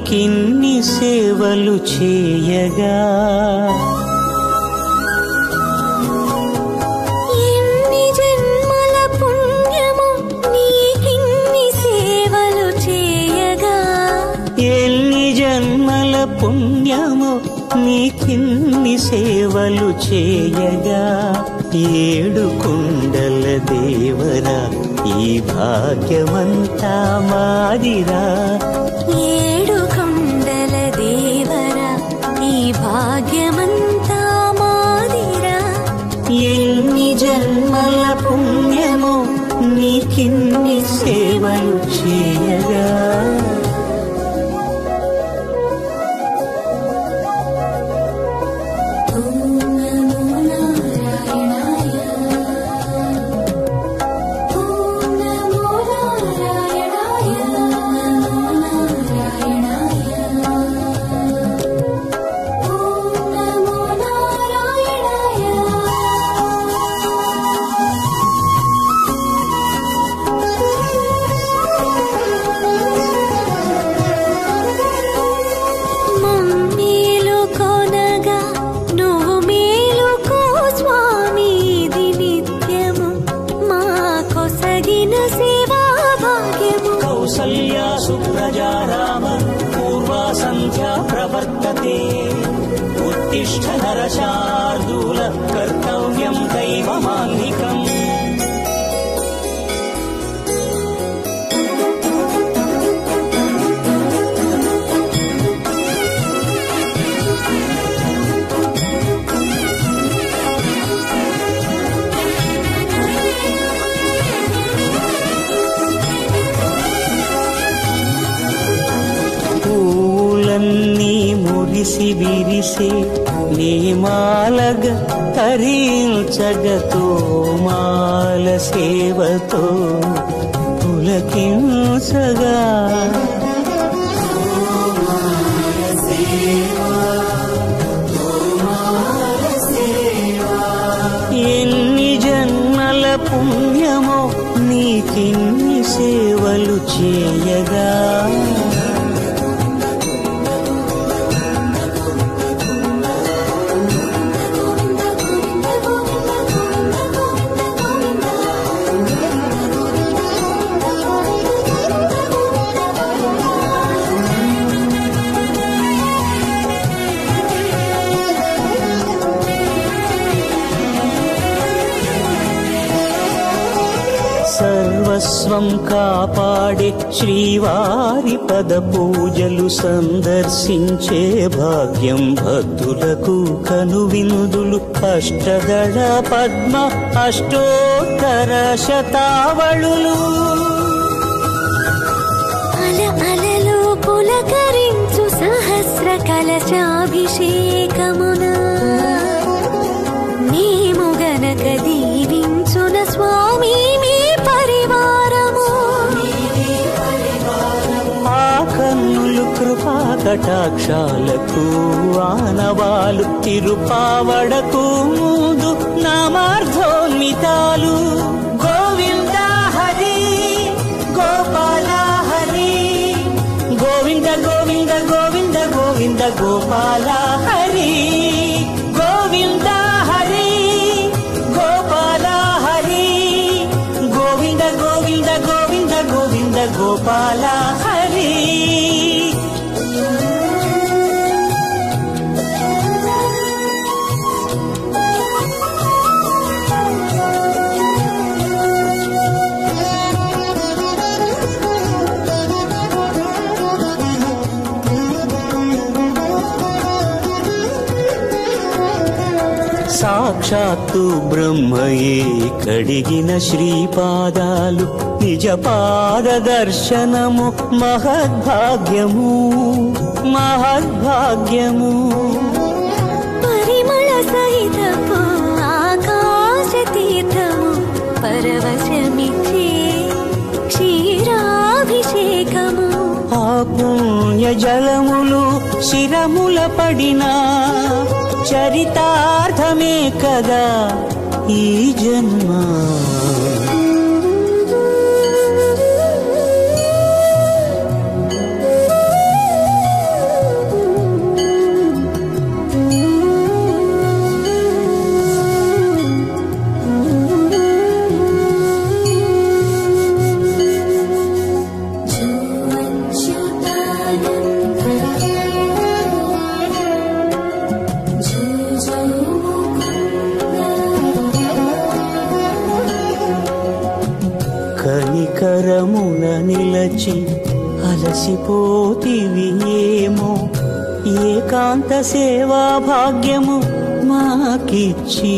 నీకిన్ని సేవలు చేయగా ఎన్ని జన్మల పుణ్యము నీకిన్ని సేవలు చేయగా ఎన్ని జన్మల పుణ్యము నీకిన్ని సేవలు చేయగా ఏడు కొండల దేవరా ఈ భాగ్యమంతా మాదిరా ఏడు కొండల దేవరా ఈ భాగ్యమంతా మాదిరా ఎన్ని జన్మల పుణ్యము నీకిన్ని సేవలు చేయగా ప్రవర్తతే ఉత్తిష్ఠ నరశార్దూల కర్తవ్యం దైవమాన్నికం మురిసి విరిసే నేమాలగ తరించగతో మాల సేవతో పులకించగా ఎన్ని జన్మల పుణ్యమో నీకిన్ని సేవలు చేయగా సర్వస్వం కాపాడే శ్రీవారి పద పూజలు సందర్శించే భాగ్యం భక్తులకు కనువినుదులు అష్టదళ పద్మ అష్టోత్తర శతావళులు అలలు పులకరించు సహస్ర కలశాభిషేకమున మేము గనక దీవించున స్వామి కృపా కటాక్షాలకు ఆనవాలు తిరుపావడకు ముందు నామార్థోన్మితాలు గోవింద హరి గోపాల హరి గోవింద గోవింద గోవింద గోవింద గోపాల హరి గోవింద హరి గోపాల హరి గోవింద గోవింద గోవింద గోవింద గోపాల హరి సాక్షాత్తు బ్రహ్మయే కడిగిన శ్రీపాదాలు నిజ పాద దర్శనము మహద్భాగ్యము మహద్భాగ్యము పరిమళ సహితము ఆకాశ తీర్థము పరవశమిచ్చే క్షీరాభిషేకము ఆ పుణ్య జలములు శిరముల పడిన చరితార్థమే కదా ఈ జన్మ చేర్చి అలసిపోతివి ఏమో ఏకాంత సేవా భాగ్యము మాకిచ్చి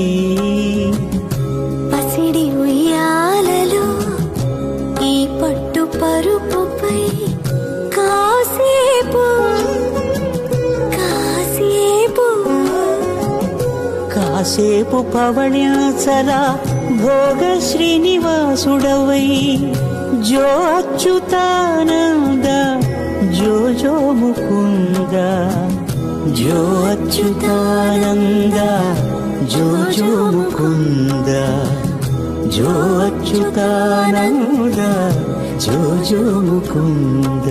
పసిడి ఉయ్యాలలో ఈ పట్టు పరుపుపై కాసేపు కాసేపు కాసేపు పవళ్యాచల భోగ శ్రీనివాసుడవై జో అచ్యుతానంద జో జో ముకుంద జో అచ్యుతానంద జో జో ముకుంద జో అచ్యుతానంద జో జో ముకుంద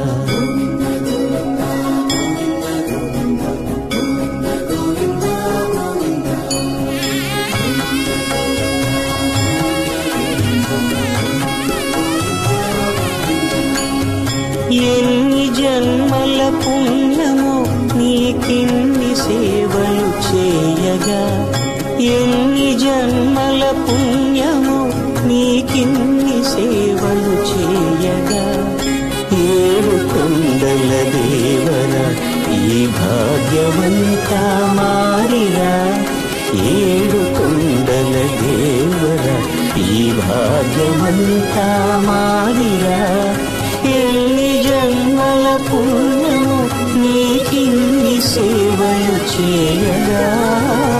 ఎన్ని జన్మల పుణ్యమో నీకిన్ని సేవలు చేయగా ఎన్ని జన్మల పుణ్యమో నీకిన్ని సేవలు చేయగా ఏడు కొండల దేవర ఈ భాగ్యవంతా మారిరా ఏడు కొండల దేవర ఈ భాగ్యవంతా మారిరా ఎన్ని జన్మల పుణ్యము నీకిన్ని సేవలు చేయగా